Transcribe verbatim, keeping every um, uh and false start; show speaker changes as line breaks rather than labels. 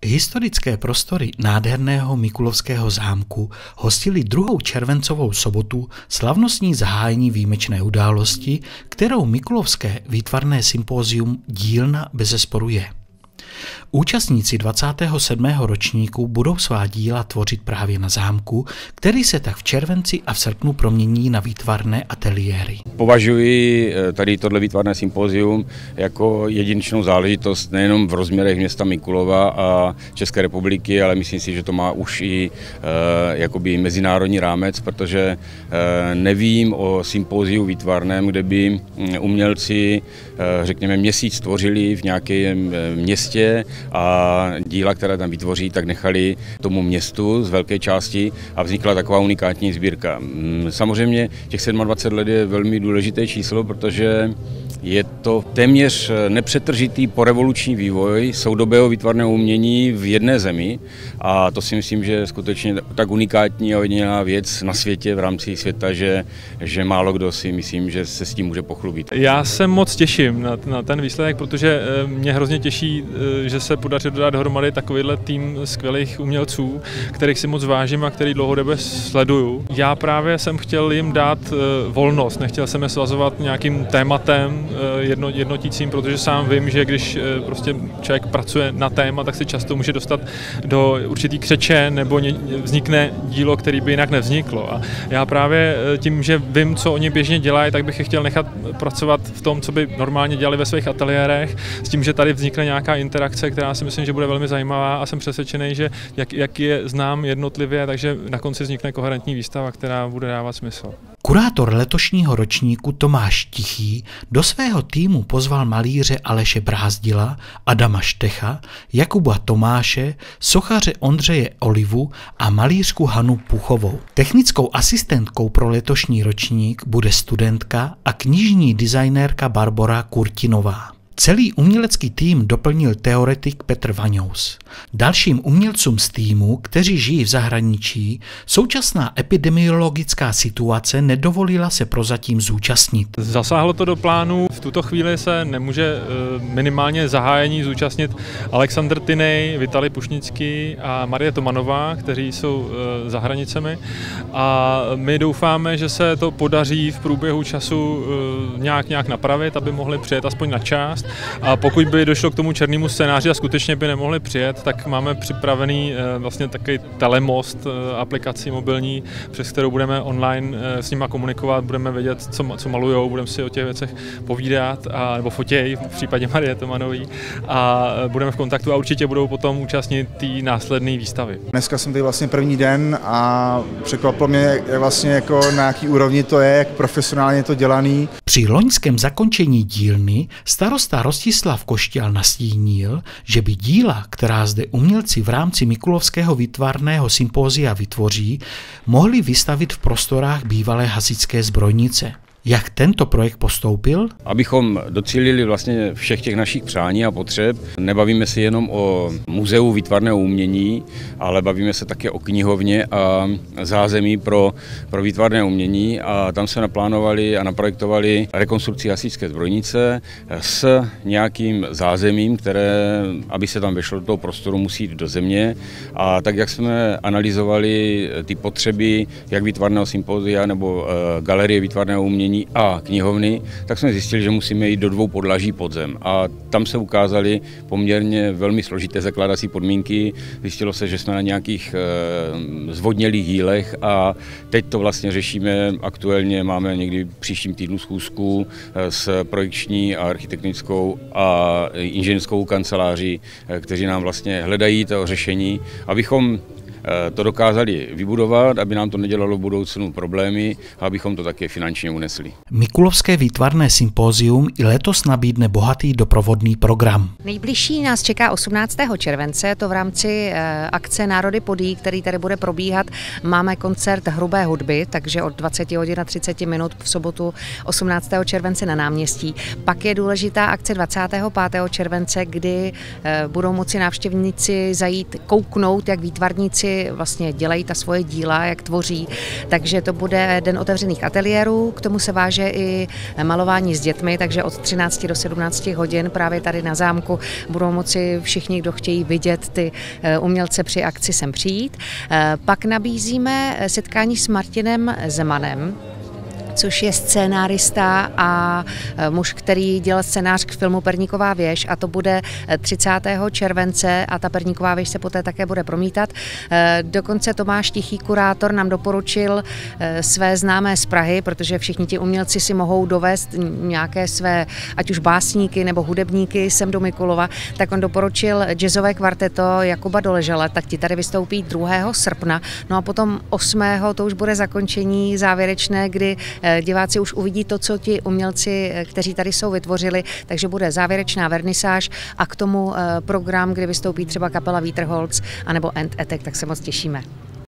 Historické prostory nádherného Mikulovského zámku hostily druhou červencovou sobotu slavnostní zahájení výjimečné události, kterou Mikulovské výtvarné sympózium Dílna bezesporu je. Účastníci dvacátého sedmého ročníku budou svá díla tvořit právě na zámku, který se tak v červenci a v srpnu promění na výtvarné ateliéry.
Považuji tady tohle výtvarné sympózium jako jedinečnou záležitost nejenom v rozměrech města Mikulova a České republiky, ale myslím si, že to má už i e, jakoby mezinárodní rámec, protože e, nevím o sympóziu výtvarném, kde by umělci, e, řekněme, měsíc tvořili v nějakém městě a díla, která tam vytvoří, tak nechali tomu městu z velké části a vznikla taková unikátní sbírka. Samozřejmě těch dvacet sedm let je velmi důležité číslo, protože je to téměř nepřetržitý porevoluční vývoj soudobého výtvarného umění v jedné zemi a to si myslím, že je skutečně tak unikátní a ojedinělá věc na světě v rámci světa, že, že málo kdo si myslím, že se s tím může pochlubit.
Já se moc těším na, na ten výsledek, protože mě hrozně těší, že se podaří dodat dohromady takovýhle tým skvělých umělců, kterých si moc vážím a který dlouhodobě sleduju. Já právě jsem chtěl jim dát volnost, nechtěl jsem je svazovat nějakým tématem jedno, jednotícím, protože sám vím, že když prostě člověk pracuje na téma, tak se často může dostat do určitý křeče nebo vznikne dílo, který by jinak nevzniklo. A já právě tím, že vím, co oni běžně dělají, tak bych je chtěl nechat pracovat v tom, co by normálně dělali ve svých ateliérech, s tím, že tady vznikne nějaká interakce, která si myslím, že bude velmi zajímavá a jsem přesvědčený, že jak, jak je znám jednotlivě, takže na konci vznikne koherentní výstava, která bude dávat smysl.
Kurátor letošního ročníku Tomáš Tichý do svého týmu pozval malíře Aleše Brázdila, Adama Štecha, Jakuba Tomáše, sochaře Ondřeje Olivu a malířku Hanu Puchovou. Technickou asistentkou pro letošní ročník bude studentka a knižní designérka Barbora Kurtinová. Celý umělecký tým doplnil teoretik Petr Vaňous. Dalším umělcům z týmu, kteří žijí v zahraničí, současná epidemiologická situace nedovolila se prozatím zúčastnit.
Zasáhlo to do plánu, v tuto chvíli se nemůže minimálně zahájení zúčastnit Alexandr Tynej, Vitalij Pušnický a Marie Tomanová, kteří jsou za hranicemi. A my doufáme, že se to podaří v průběhu času nějak, nějak napravit, aby mohli přijet aspoň na část. A pokud by došlo k tomu černému scénáři a skutečně by nemohli přijet, tak máme připravený vlastně takový telemost, aplikaci mobilní, přes kterou budeme online s nima komunikovat, budeme vědět, co, co malujou, budeme si o těch věcech povídat, a, nebo fotěj v případě Marie Tomanový a budeme v kontaktu a určitě budou potom účastnit té následné výstavy.
Dneska jsem tady vlastně první den a překvapilo mě, jak vlastně jako na jaký úrovni to je, jak profesionálně to dělaný.
Při loňském zakončení dílny starosta Rostislav Košťal nastínil, že by díla, která zde umělci v rámci Mikulovského výtvarného sympózia vytvoří, mohli vystavit v prostorách bývalé hasičské zbrojnice. Jak tento projekt postoupil?
Abychom docílili vlastně všech těch našich přání a potřeb, nebavíme se jenom o muzeu výtvarného umění, ale bavíme se také o knihovně a zázemí pro, pro výtvarné umění a tam se naplánovali a naprojektovali rekonstrukci hasičské zbrojnice s nějakým zázemím, které, aby se tam vešlo do toho prostoru, musí jít do země a tak, jak jsme analyzovali ty potřeby jak výtvarného sympózia nebo e, galerie výtvarného umění a knihovny, tak jsme zjistili, že musíme jít do dvou podlaží pod zem. A tam se ukázaly poměrně velmi složité zakládací podmínky. Zjistilo se, že jsme na nějakých e, zvodnělých jílech a teď to vlastně řešíme. Aktuálně máme někdy příštím týdnu schůzku e, s projekční a architektonickou a inženýrskou kanceláří, e, kteří nám vlastně hledají to řešení, abychom to dokázali vybudovat, aby nám to nedělalo v budoucnu problémy a abychom to také finančně unesli.
Mikulovské výtvarné sympózium i letos nabídne bohatý doprovodný program.
Nejbližší nás čeká osmnáctého července, to v rámci akce Národy podí, který tady bude probíhat. Máme koncert hrubé hudby, takže od dvacet hodin a třicet minut v sobotu osmnáctého července na náměstí. Pak je důležitá akce dvacátého pátého července, kdy budou moci návštěvníci zajít kouknout, jak výtvarníci umělci vlastně dělají ta svoje díla, jak tvoří, takže to bude den otevřených ateliérů, k tomu se váže i malování s dětmi, takže od třinácti do sedmnácti hodin právě tady na zámku budou moci všichni, kdo chtějí vidět ty umělce při akci, sem přijít. Pak nabízíme setkání s Martinem Zemanem, což je scénárista a muž, který dělal scénář k filmu Perníková věž, a to bude třicátého července a ta Perníková věž se poté také bude promítat. Dokonce Tomáš Tichý, kurátor, nám doporučil své známé z Prahy, protože všichni ti umělci si mohou dovést nějaké své, ať už básníky nebo hudebníky sem do Mikulova, tak on doporučil jazzové kvarteto Jakuba Doležala, tak ti tady vystoupí druhého srpna, no a potom osmého to už bude zakončení závěrečné, kdy diváci už uvidí to, co ti umělci, kteří tady jsou, vytvořili, takže bude závěrečná vernisáž a k tomu program, kdy vystoupí třeba kapela Vítr Holc anebo End Attack, tak se moc těšíme.